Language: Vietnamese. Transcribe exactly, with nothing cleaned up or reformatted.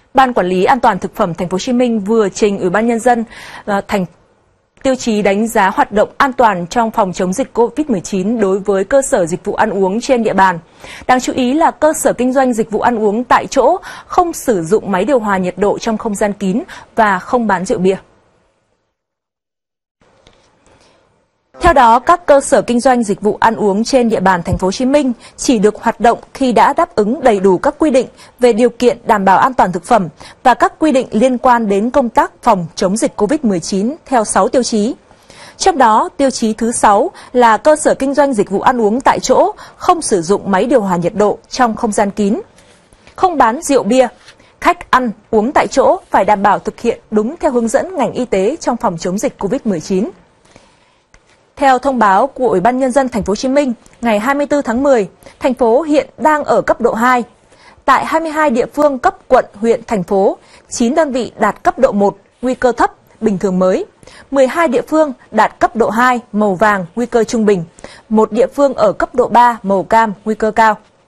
Ban Quản lý An toàn thực phẩm Thành phố Hồ Chí Minh vừa trình Ủy ban Nhân dân uh, thành tiêu chí đánh giá hoạt động an toàn trong phòng chống dịch Covid mười chín đối với cơ sở dịch vụ ăn uống trên địa bàn. Đáng chú ý là cơ sở kinh doanh dịch vụ ăn uống tại chỗ không sử dụng máy điều hòa nhiệt độ trong không gian kín và không bán rượu bia. Theo đó, các cơ sở kinh doanh dịch vụ ăn uống trên địa bàn Thành phố Hồ Chí Minh chỉ được hoạt động khi đã đáp ứng đầy đủ các quy định về điều kiện đảm bảo an toàn thực phẩm và các quy định liên quan đến công tác phòng chống dịch Covid mười chín theo sáu tiêu chí. Trong đó, tiêu chí thứ sáu là cơ sở kinh doanh dịch vụ ăn uống tại chỗ không sử dụng máy điều hòa nhiệt độ trong không gian kín, không bán rượu bia. Khách ăn uống tại chỗ phải đảm bảo thực hiện đúng theo hướng dẫn ngành y tế trong phòng chống dịch Covid mười chín. Theo thông báo của Ủy ban Nhân dân Thành phố Hồ Chí Minh ngày hai mươi tư tháng mười, thành phố hiện đang ở cấp độ hai. Tại hai mươi hai địa phương cấp quận, huyện, thành phố, chín đơn vị đạt cấp độ một, nguy cơ thấp, bình thường mới, mười hai địa phương đạt cấp độ hai, màu vàng, nguy cơ trung bình, một địa phương ở cấp độ ba, màu cam, nguy cơ cao.